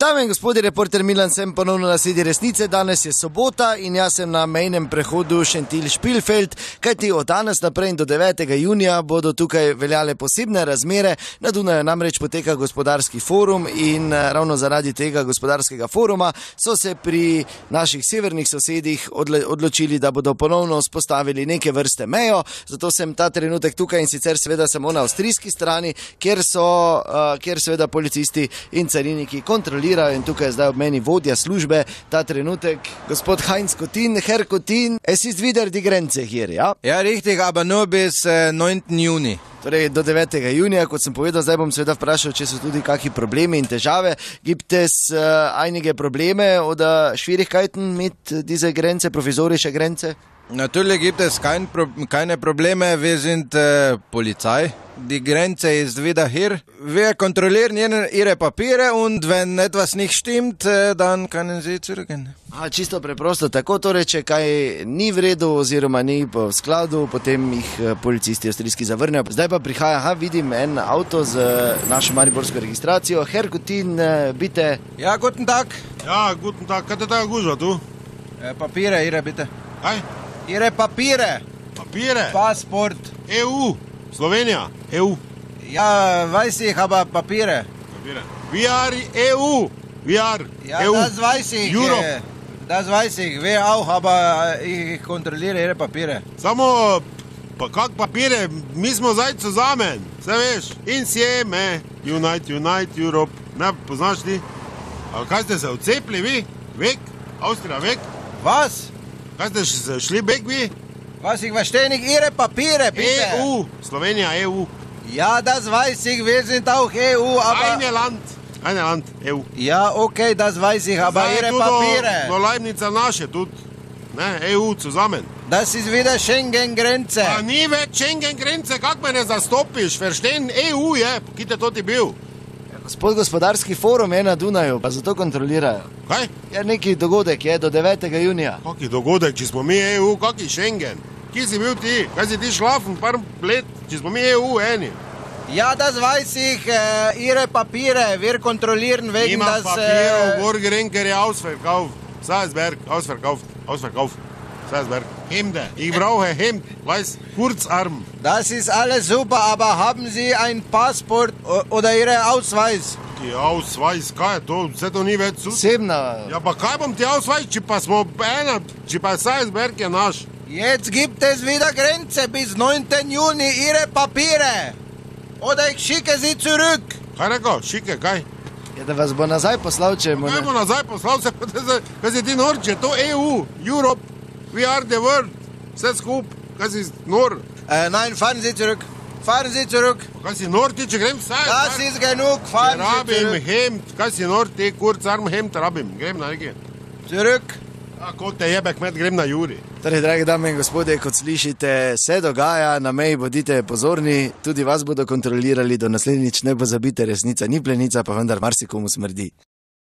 Dame in gospodje, reporter Milan sem ponovno na sledi resnice. Danes je sobota in jaz sem na mejnem prehodu Šentilj-Špilfeld, kajti od danes naprej in do 9. junija bodo tukaj veljale posebne razmere. Na Dunaju namreč poteka gospodarski forum in ravno zaradi tega gospodarskega foruma so se pri naših severnih sosedih odločili, da bodo ponovno spostavili neke vrste mejo. Zato sem ta trenutek tukaj in sicer seveda samo na avstrijski strani, kjer seveda policisti in cariniki kontrolirajo in tukaj je zdaj ob meni vodja službe ta trenutek, gospod Heinz Kotin. Herr Kotin, es ist wieder die Grenze hier, ja? Ja, richtig, aber nur bis 9. Juni. Torej, do 9. junija, kot sem povedal, zdaj bom seveda vprašal, če so tudi kakšni problemi in težave. Gibt es einige Probleme oder Schwierigkeiten mit dieser Grenze, provisorische Grenze? Natürlich gibt es keine Probleme, wir sind Polizei. Die Grenze ist wieder hier. Wir kontrollieren ihre Papiere und wenn etwas nicht stimmt, dann können sie zurückgehen. Čisto preprosto, tako torej, če kaj ni v redu oziroma ni v skladu, potem jih policisti avstrijski zavrnejo. Zdaj pa prihaja, vidim en avto z našo mariborsko registracijo. Herr Kotin, bitte. Ja, guten Tag. Ja, guten Tag. Kaj te ta gužva tu? Papiere, ihre bitte. Kaj? Ihre Papiere. Papiere? Passport. EU. Slovenija. EU. Ja, weiß ich, aber Papiere. Papiere. We are EU. We are Ja, EU. das weiß ich. Europe. Das weiß ich, wir auch, aber ich kontrolliere ihre Papiere. Samo, pa kak papire? Mi smo zdaj zusammen. Se veš? Insieme. Unite, Europe. Ne, poznaš ti? A kaj ste se odcepili vi? Weg? Avstrija, weg? Was? Kaj ste se šli weg vi? Was, ich verstehe nicht ihre Papiere, bitte. EU. Slovenija, EU. Ja, das weiß ich, wir sind auch EU, aber... Eine Land, EU. Ja, okay, das weiß ich, aber ihre Papiere... Do Leibnica naše, tudi, ne, EU, zusammen. Das ist wieder Schengen-Grenze. Pa ni več Schengen-Grenze, kak me ne zastopiš, verstehen, EU je, ki te to ti bil. Gospod, gospodarski forum je na Dunaju, pa zato kontrolirajo. Kaj? Je neki dogodek, je do 9. junija. Kaki dogodek, če smo mi EU, kaki Schengen? Kje si bil ti? Kaj si ti šlafen par let, če smo mi EU eni? Ja, das weiß ich, ihre Papiere, wir kontrollieren wegen Ima das... papirov, Borgerenker je ausverkauft. Salzberg, ausverkauft. Salzberg. Hemde, ich brauche Hemd, weiß, Kurzarm. Das ist alles super, aber haben Sie ein Passport oder Ihren Ausweis? Ki Ausweis, kaj je to? Vse to ni več sus. Osebna. Ja, pa kaj bom ti Ausweis, če pa smo ena, če pa Salzberg je naš? Jetzt gibt es wieder Grenze bis 9. Juni, Ihre Papiere. Oder ich schicke Sie zurück. Kaj rekel? Šike, kaj? Je, da vas bo nazaj poslal, če mu Kaj ne... bo nazaj poslal se, kaj si ti nor, če to EU, Europe, we are the world, vse skup, kaj si nor? Nein, fahren Sie zurück. Fahren Sie zurück. Kaj si nor ti, če grem vsaj? Das ist genug, fahren Sie Rabim zurück. Hemd, kaj si nor ti, Kurzarm Hemd rabim, grem na neki. Zurück. Kot te jebe kmet, grem na Juri. Torej, dragi dame in gospodje, kot slišite, se dogaja, na meji bodite pozorni, tudi vas bodo kontrolirali, do naslednjič ne pozabite, resnica ni plenica, pa vendar marsikomu smrdi.